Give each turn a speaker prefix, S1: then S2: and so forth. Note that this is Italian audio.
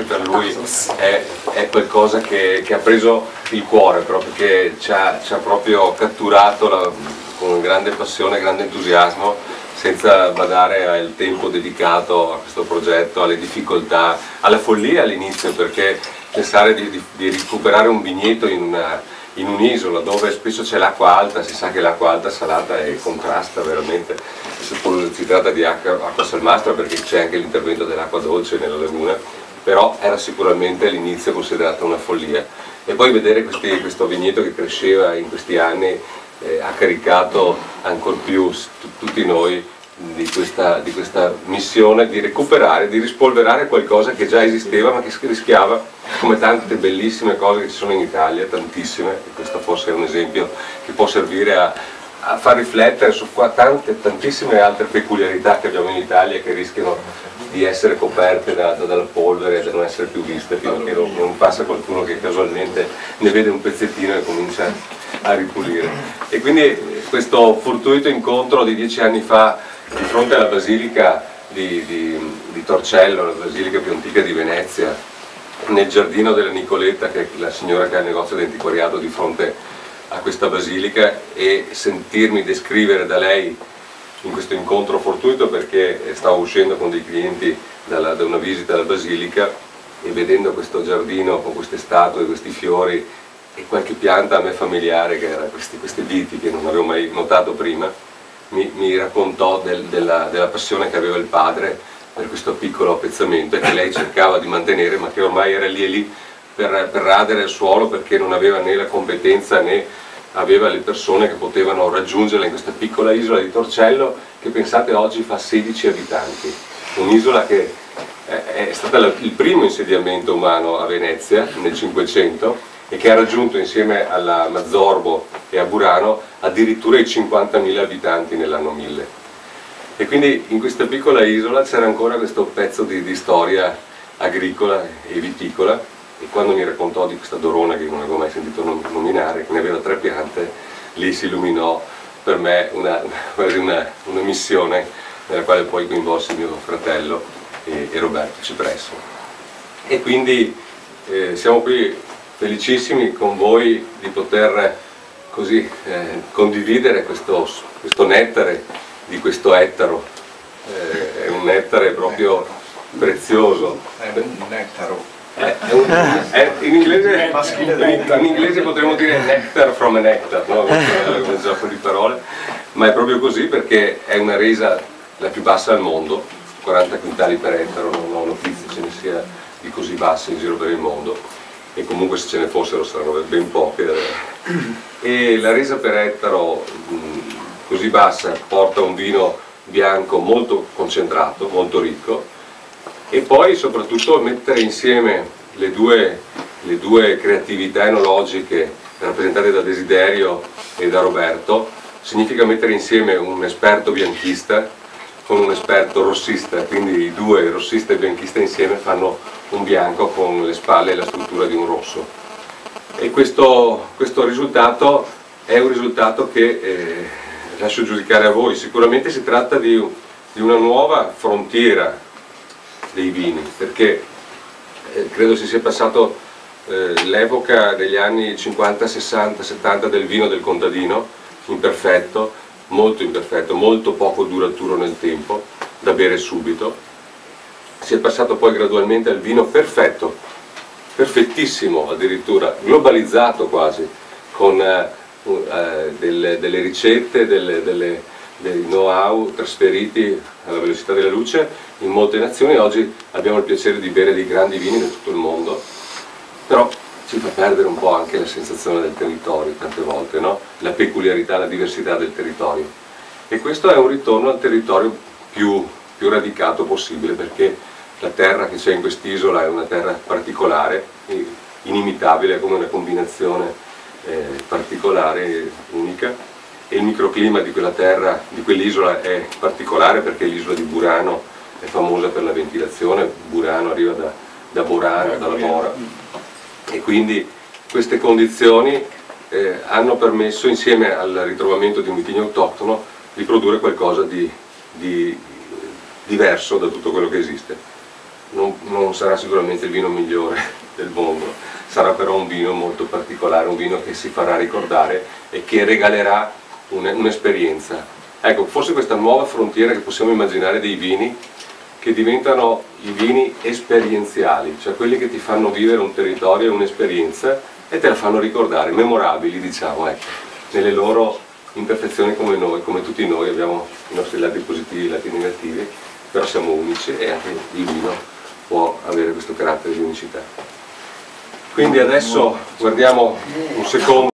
S1: per lui è qualcosa che ha preso il cuore, proprio che ci ha proprio catturato con grande passione, grande entusiasmo, senza badare al tempo dedicato a questo progetto, alle difficoltà, alla follia all'inizio, perché pensare di recuperare un vigneto in un'isola dove spesso c'è l'acqua alta, si sa che l'acqua alta salata contrasta veramente, si tratta di acqua salmastra perché c'è anche l'intervento dell'acqua dolce nella laguna, però era sicuramente all'inizio considerata una follia. E poi vedere questo vigneto che cresceva in questi anni ha caricato ancor più tutti noi di questa missione di recuperare, di rispolverare qualcosa che già esisteva ma che rischiava, come tante bellissime cose che ci sono in Italia, tantissime, e questo forse è un esempio che può servire a far riflettere su tantissime altre peculiarità che abbiamo in Italia che rischiano di essere coperte dalla polvere e da non essere più viste fino a che non passa qualcuno che casualmente ne vede un pezzettino e comincia a ripulire. E quindi questo fortuito incontro di 10 anni fa di fronte alla basilica di Torcello, la basilica più antica di Venezia, nel giardino della Nicoletta, che è la signora che ha il negozio di antiquariato di fronte a questa basilica, e sentirmi descrivere da lei in questo incontro fortuito, perché stavo uscendo con dei clienti da una visita alla basilica e vedendo questo giardino con queste statue, questi fiori e qualche pianta a me familiare, che era queste viti che non avevo mai notato prima, mi raccontò della passione che aveva il padre per questo piccolo appezzamento e che lei cercava di mantenere, ma che ormai era lì e lì per radere il suolo, perché non aveva né la competenza né aveva le persone che potevano raggiungerla in questa piccola isola di Torcello, che pensate oggi fa 16 abitanti, un'isola che è stata il primo insediamento umano a Venezia nel 500 e che ha raggiunto insieme alla Mazzorbo e a Burano addirittura i 50.000 abitanti nell'anno 1000. E quindi in questa piccola isola c'era ancora questo pezzo di storia agricola e viticola, e quando mi raccontò di questa Dorona, che non avevo mai sentito nominare, che ne aveva 3 piante, lì si illuminò per me quasi una missione nella quale poi coinvolsi mio fratello e Roberto Cipresso. E quindi siamo qui felicissimi con voi di poter così condividere questo nettare di questo ettaro. È un nettare proprio prezioso.
S2: È un nettaro.
S1: In inglese potremmo dire nectar from a nectar, no? Un gioco di parole, ma è proprio così, perché è una resa la più bassa al mondo, 40 quintali per ettaro, non ho notizie ce ne sia di così basse in giro per il mondo, e comunque se ce ne fossero saranno ben poche. E la resa per ettaro così bassa porta un vino bianco molto concentrato, molto ricco, e poi soprattutto mettere insieme le due creatività enologiche rappresentate da Desiderio e da Roberto significa mettere insieme un esperto bianchista con un esperto rossista, quindi i due, rossista e bianchista, insieme fanno un bianco con le spalle e la struttura di un rosso. E questo risultato è un risultato che lascio giudicare a voi. Sicuramente si tratta di una nuova frontiera dei vini, perché credo si sia passato l'epoca degli anni 50, 60, 70 del vino del contadino, imperfetto, molto poco duraturo nel tempo, da bere subito. Si è passato poi gradualmente al vino perfetto, perfettissimo addirittura, globalizzato quasi, con delle ricette, dei know-how trasferiti alla velocità della luce in molte nazioni. Oggi abbiamo il piacere di bere dei grandi vini da tutto il mondo, però ci fa perdere un po' anche la sensazione del territorio tante volte, no? La peculiarità, la diversità del territorio. E questo è un ritorno al territorio più radicato possibile, perché la terra che c'è in quest'isola è una terra particolare, inimitabile, è come una combinazione particolare, unica, e il microclima di quella terra, di quell'isola, è particolare, perché l'isola di Burano è famosa per la ventilazione. Burano arriva da Burano, dalla Bora, e quindi queste condizioni hanno permesso, insieme al ritrovamento di un vitigno autoctono, di produrre qualcosa di diverso da tutto quello che esiste. non sarà sicuramente il vino migliore del mondo, sarà però un vino molto particolare, un vino che si farà ricordare e che regalerà un'esperienza. Ecco, forse questa nuova frontiera che possiamo immaginare dei vini, che diventano i vini esperienziali, cioè quelli che ti fanno vivere un territorio e un'esperienza e te la fanno ricordare, memorabili, diciamo, ecco, nelle loro imperfezioni, come noi, come tutti noi abbiamo i nostri lati positivi e i lati negativi, però siamo unici e anche il vino può avere questo carattere di unicità. Quindi adesso guardiamo un secondo